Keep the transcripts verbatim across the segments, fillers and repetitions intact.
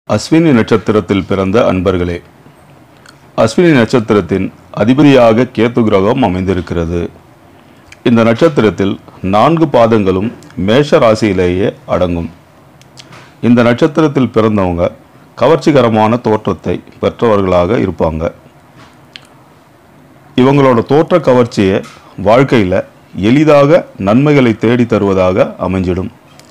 அஸ்வினி நட்சத்திரத்தில் பிறந்த அன்பர்களே, அஸ்வினி நட்சத்திரத்தின் அதிபதியாக கேத்து கிரகம் அமைந்திருக்கிறது. இந்த நட்சத்திரத்தில் நான்கு பாதங்களும் மேஷ ராசியிலேயே அடங்கும். இந்த நட்சத்திரத்தில் பிறந்தவங்க கவர்ச்சிகரமான தோற்றத்தை பெற்றவர்களாக இருப்பாங்க. இவங்களோட தோற்ற கவர்ச்சியை வாழ்க்கையில் எளிதாக நன்மைகளை தேடி தருவதாக அமைஞ்சிடும்.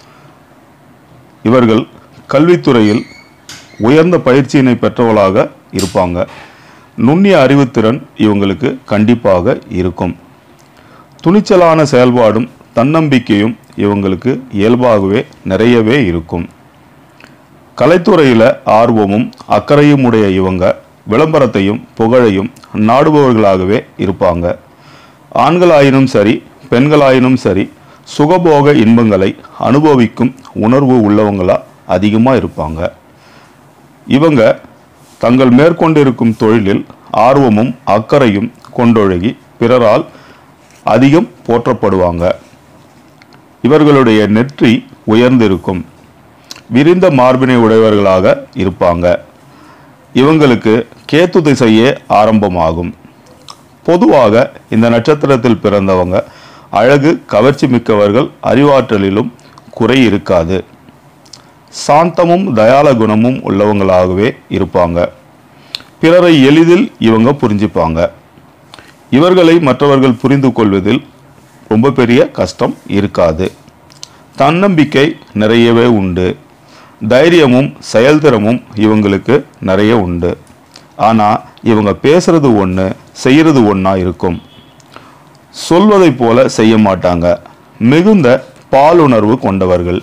இவர்கள் கல்வித்துறையில் உயர்ந்த பயிற்சியினை பெற்றவர்களாக இருப்பாங்க. நுண்ணிய அறிவுத்திறன் இவங்களுக்கு கண்டிப்பாக இருக்கும். துணிச்சலான செயல்பாடும் தன்னம்பிக்கையும் இவங்களுக்கு இயல்பாகவே நிறையவே இருக்கும். கலைத்துறையில் ஆர்வமும் அக்கறையும் உடைய இவங்க விளம்பரத்தையும் புகழையும் நாடுபவர்களாகவே இருப்பாங்க. ஆண்களாயினும் சரி பெண்களாயினும் சரி சுகபோக இன்பங்களை அனுபவிக்கும் உணர்வு உள்ளவங்களா அதிகமாக இருப்பாங்க. இவங்க தங்கள் மேற்கொண்டிருக்கும் தொழிலில் ஆர்வமும் அக்கறையும் கொண்டொழுகி பிறரால் அதிகம் போற்றப்படுவாங்க. இவர்களுடைய நெற்றி உயர்ந்திருக்கும். விரிந்த மார்பினை உடையவர்களாக இருப்பாங்க. இவங்களுக்கு கேத்து திசையே ஆரம்பமாகும். பொதுவாக இந்த நட்சத்திரத்தில் பிறந்தவங்க அழகு கவர்ச்சி மிக்கவர்கள், அறிவாற்றலிலும் குறை இருக்காது. சாந்தமும் தயால குணமும் உள்ளவங்களாகவே இருப்பாங்க. பிறரை எளிதில் இவங்க புரிஞ்சுப்பாங்க. இவர்களை மற்றவர்கள் புரிந்து கொள்வதில் ரொம்ப பெரிய கஷ்டம் இருக்காது. தன்னம்பிக்கை நிறையவே உண்டு. தைரியமும் செயல்திறமும் இவங்களுக்கு நிறைய உண்டு. ஆனால் இவங்க பேசுறது ஒன்று, செய்கிறது ஒன்றா இருக்கும். சொல்வதை போல செய்ய மாட்டாங்க. மிகுந்த பாலுணர்வு கொண்டவர்கள்.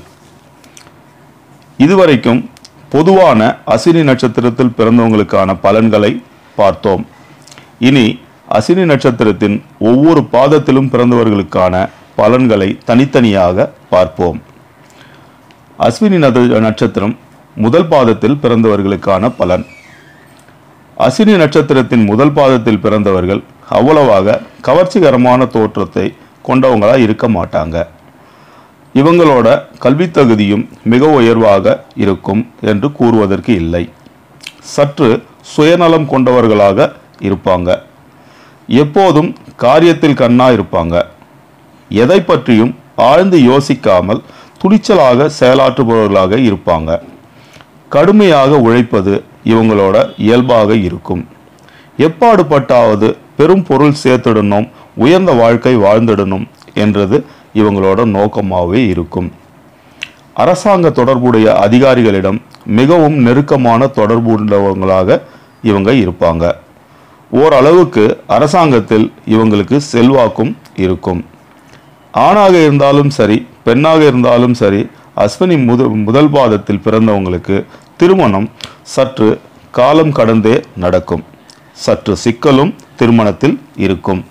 இதுவரைக்கும் பொதுவான அஸ்வினி நட்சத்திரத்தில் பிறந்தவங்களுக்கான பலன்களை பார்த்தோம். இனி அஸ்வினி நட்சத்திரத்தின் ஒவ்வொரு பாதத்திலும் பிறந்தவர்களுக்கான பலன்களை தனித்தனியாக பார்ப்போம். அஸ்வினி நட்சத்திரம் முதல் பாதத்தில் பிறந்தவர்களுக்கான பலன். அஸ்வினி நட்சத்திரத்தின் முதல் பாதத்தில் பிறந்தவர்கள் அவ்வளவாக கவர்ச்சிகரமான தோற்றத்தை கொண்டவங்களா இருக்க மாட்டாங்க. இவங்களோட கல்வி தகுதியும் மிக உயர்வாக இருக்கும் என்று கூறுவதற்கு இல்லை. சற்று சுயநலம் கொண்டவர்களாக இருப்பாங்க. எப்போதும் காரியத்தில் கண்ணா இருப்பாங்க. எதை பற்றியும் ஆழ்ந்து யோசிக்காமல் துணிச்சலாக செயலாற்றுபவர்களாக இருப்பாங்க. கடுமையாக உழைப்பது இவங்களோட இயல்பாக இருக்கும். எப்பாடுபட்டாவது பெரும் பொருள் சேர்த்திடணும், உயர்ந்த வாழ்க்கை வாழ்ந்திடணும் என்றது இவங்களோட நோக்கமாகவே இருக்கும். அரசாங்க தொடர்புடைய அதிகாரிகளிடம் மிகவும் நெருக்கமான தொடர்பு உள்ளவங்களாக இவங்க இருப்பாங்க. ஓரளவுக்கு அரசாங்கத்தில் இவங்களுக்கு செல்வாக்கும் இருக்கும். ஆணாக இருந்தாலும் சரி பெண்ணாக இருந்தாலும் சரி அஸ்வினி முத முதல் பாதத்தில் பிறந்தவங்களுக்கு திருமணம் சற்று காலம் கடந்தே நடக்கும். சற்று சிக்கலும் திருமணத்தில் இருக்கும்.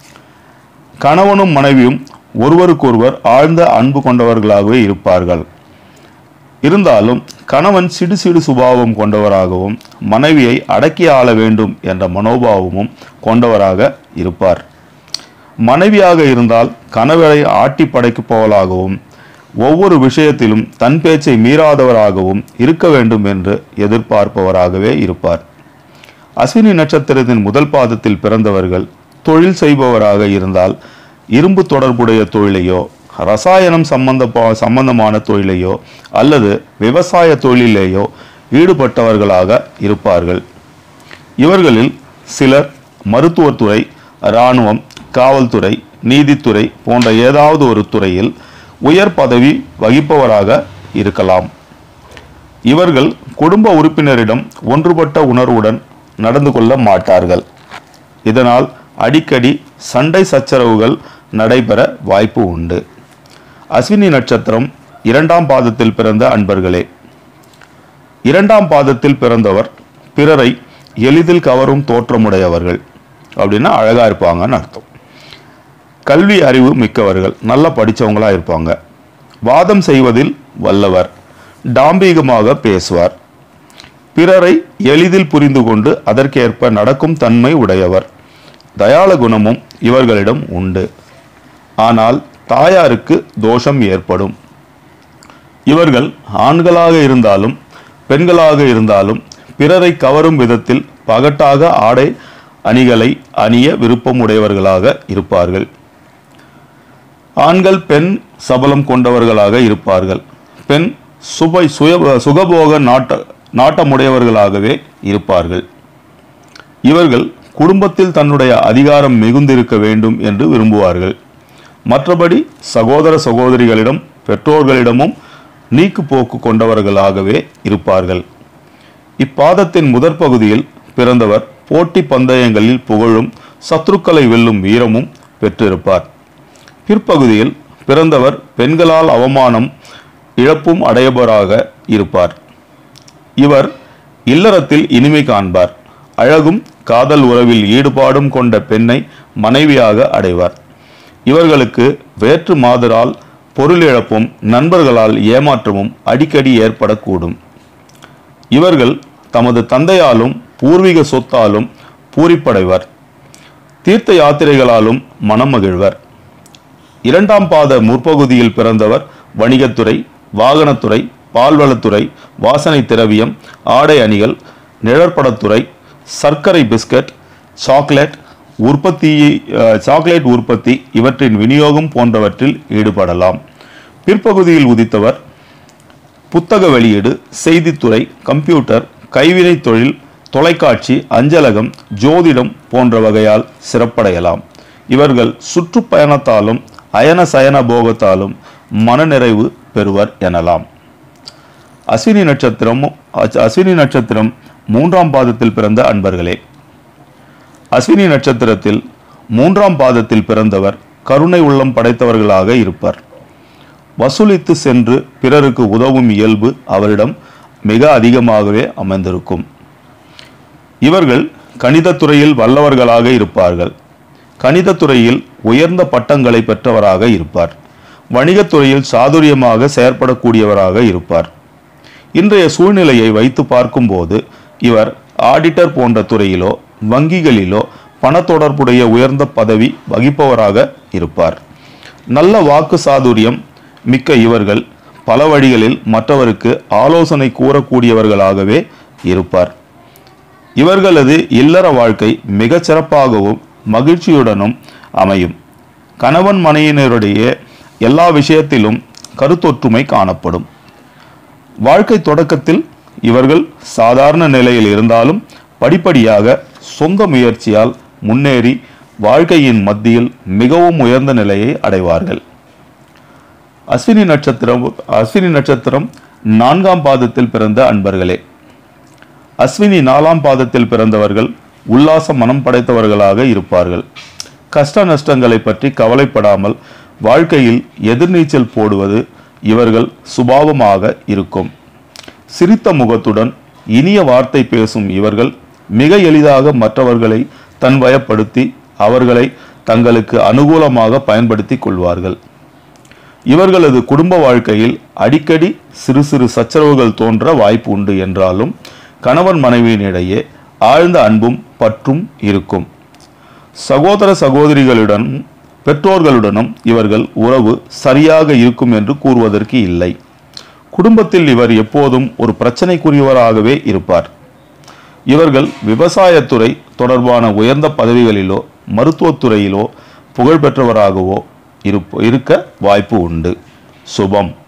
கணவனும் மனைவியும் ஒருவருக்கொருவர் ஆழ்ந்த அன்பு கொண்டவர்களாகவே இருப்பார்கள். இருந்தாலும் கணவன் சிடு சிடு சுபாவம் கொண்டவராகவும் மனைவியை அடக்கி ஆள வேண்டும் என்ற மனோபாவமும் கொண்டவராக இருப்பார். மனைவியாக இருந்தால் கணவரை ஆட்டி படைக்கப்பவளாகவும் ஒவ்வொரு விஷயத்திலும் தன் பேச்சை மீறாதவராகவும் இருக்க வேண்டும் என்று எதிர்பார்ப்பவராகவே இருப்பார். அஸ்வினி நட்சத்திரத்தின் முதல் பாதத்தில் பிறந்தவர்கள் தொழில் செய்பவராக இருந்தால் இரும்பு தொடர்புடைய தொழிலையோ ரசாயனம் சம்பந்த சம்பந்தமான தொழிலையோ அல்லது விவசாய தொழிலேயோ ஈடுபட்டவர்களாக இருப்பார்கள். இவர்களில் சிலர் மருத்துவத்துறை, இராணுவம், காவல்துறை, நீதித்துறை போன்ற ஏதாவது ஒரு துறையில் உயர் பதவி வகிப்பவராக இருக்கலாம். இவர்கள் குடும்ப உறுப்பினரிடம் ஒன்றுபட்ட உணர்வுடன் நடந்து கொள்ள மாட்டார்கள். இதனால் அடிக்கடி சண்டை சச்சரவுகள் நடைபெற வாய்ப்பு உண்டு. அஸ்வினி நட்சத்திரம் இரண்டாம் பாதத்தில் பிறந்த அன்பர்களே, இரண்டாம் பாதத்தில் பிறந்தவர் பிறரை எளிதில் கவரும் தோற்றமுடையவர்கள். அப்படின்னா அழகா இருப்பாங்கன்னு அர்த்தம். கல்வி அறிவு மிக்கவர்கள், நல்லா படித்தவங்களா இருப்பாங்க. வாதம் செய்வதில் வல்லவர். டாம்பீகமாக பேசுவார். பிறரை எளிதில் புரிந்து கொண்டு அதற்கேற்ப நடக்கும் தன்மை உடையவர். தயால குணமும் இவர்களிடம் உண்டு. ஆனால் தாயாருக்கு தோஷம் ஏற்படும். இவர்கள் ஆண்களாக இருந்தாலும் பெண்களாக இருந்தாலும் பிறரை கவரும் விதத்தில் பகட்டாக ஆடை அணிகளை அணிய விருப்பம் உடையவர்களாக இருப்பார்கள். ஆண்கள் பெண் சபலம் கொண்டவர்களாக இருப்பார்கள். பெண் சுபை சுய சுகபோக நாட்ட நாட்டமுடையவர்களாகவே இருப்பார்கள். இவர்கள் குடும்பத்தில் தன்னுடைய அதிகாரம் மிகுந்திருக்க வேண்டும் என்று விரும்புவார்கள். மற்றபடி சகோதர சகோதரிகளிடம் பெற்றோர்களிடமும் நீக்கு போக்கு கொண்டவர்களாகவே இருப்பார்கள். இப்பாதத்தின் முதற் பகுதியில் பிறந்தவர் போட்டி பந்தயங்களில் புகழும் சத்துருக்களை வெல்லும் வீரமும் பெற்றிருப்பார். பிற்பகுதியில் பிறந்தவர் பெண்களால் அவமானம் இழப்பும் அடையவராக இருப்பார். இவர் இல்லறத்தில் இனிமை காண்பார். அழகும் காதல் உறவில் ஈடுபாடும் கொண்ட பெண்ணை மனைவியாக அடைவார். இவர்களுக்கு வேற்று மாதரால் பொருளிழப்பும் நண்பர்களால் ஏமாற்றமும் அடிக்கடி ஏற்படக்கூடும். இவர்கள் தமது தந்தையாலும் பூர்வீக சொத்தாலும் பூரிப்படைவர். தீர்த்த யாத்திரைகளாலும் மனம் மகிழ்வர். இரண்டாம் பாத முற்பகுதியில் பிறந்தவர் வணிகத்துறை, வாகனத்துறை, பால்வளத்துறை, வாசனை திரவியம், ஆடை அணிகள், நிழற்படத்துறை, சர்க்கரை பிஸ்கட், சாக்லேட் உற்பத்தி சாக்லேட் உற்பத்தி இவற்றின் விநியோகம் போன்றவற்றில் ஈடுபடலாம். பிற்பகுதியில் உதித்தவர் புத்தக வெளியீடு, செய்தித்துறை, கம்ப்யூட்டர், கைவினை தொழில், தொலைக்காட்சி, அஞ்சலகம், ஜோதிடம் போன்ற வகையால் சிறப்படையலாம். இவர்கள் சுற்றுப்பயணத்தாலும் அயன சயன போகத்தாலும் மனநிறைவு பெறுவர் எனலாம். அஸ்வினி நட்சத்திரம் அஸ்வினி நட்சத்திரம் மூன்றாம் பாதத்தில் பிறந்த அன்பர்களே, அஸ்வினி நட்சத்திரத்தில் மூன்றாம் பாதத்தில் பிறந்தவர் கருணை உள்ளம் படைத்தவர்களாக இருப்பார். வசூலித்து சென்று பிறருக்கு உதவும் இயல்பு அவரிடம் மிக அதிகமாகவே அமைந்திருக்கும். இவர்கள் கணிதத்துறையில் வல்லவர்களாக இருப்பார்கள். கணிதத்துறையில் உயர்ந்த பட்டங்களை பெற்றவராக இருப்பார். வணிகத்துறையில் சாதுரியமாக செயற்படக்கூடியவராக இருப்பார். இன்றைய சூழ்நிலையை வைத்து பார்க்கும்போது இவர் ஆடிட்டர் போன்ற துறையிலோ வங்கிகளிலோ பண தொடர்புடைய உயர்ந்த பதவி வகிப்பவராக இருப்பார். நல்ல வாக்கு சாதுரியம் மிக்க இவர்கள் பல வழிகளில் மற்றவருக்கு ஆலோசனை கூறக்கூடியவர்களாகவே இருப்பார். இவர்களது இல்லற வாழ்க்கை மிகச் சிறப்பாகவும் மகிழ்ச்சியுடனும் அமையும். கணவன் மனைவியினருடைய எல்லா விஷயத்திலும் கருத்தொற்றுமை காணப்படும். வாழ்க்கை தொடக்கத்தில் இவர்கள் சாதாரண நிலையில் இருந்தாலும் படிப்படியாக சொந்த முயற்சியால் முன்னேறி வாழ்க்கையின் மத்தியில் மிகவும் உயர்ந்த நிலையை அடைவார்கள். அஸ்வினி நட்சத்திரம் அஸ்வினி நட்சத்திரம் நான்காம் பாதத்தில் பிறந்த அன்பர்களே, அஸ்வினி நாலாம் பாதத்தில் பிறந்தவர்கள் உல்லாச மனம் படைத்தவர்களாக இருப்பார்கள். கஷ்ட நஷ்டங்களை பற்றி கவலைப்படாமல் வாழ்க்கையில் எதிர்நீச்சல் போடுவது இவர்கள் சுபாவமாக இருக்கும். சிரித்த முகத்துடன் இனிய வார்த்தை பேசும் இவர்கள் மிக எளிதாக மற்றவர்களை தன்வயப்படுத்தி அவர்களை தங்களுக்கு அனுகூலமாக பயன்படுத்தி கொள்வார்கள். இவர்களது குடும்ப வாழ்க்கையில் அடிக்கடி சிறு சிறு சச்சரவுகள் தோன்ற வாய்ப்பு உண்டு என்றாலும் கணவன் மனைவியினிடையே ஆழ்ந்த அன்பும் பற்றும் இருக்கும். சகோதர சகோதரிகளுடனும் பெற்றோர்களுடனும் இவர்கள் உறவு சரியாக இருக்கும் என்று கூறுவதற்கு இல்லை. குடும்பத்தில் இவர் எப்போதும் ஒரு பிரச்சனைக்குரியவராகவே இருப்பார். இவர்கள் விவசாயத்துறை தொடர்பான உயர்ந்த பதவிகளிலோ மருத்துவத்துறையிலோ புகழ்பெற்றவராகவோ இருக்க வாய்ப்பு உண்டு. சுபம்.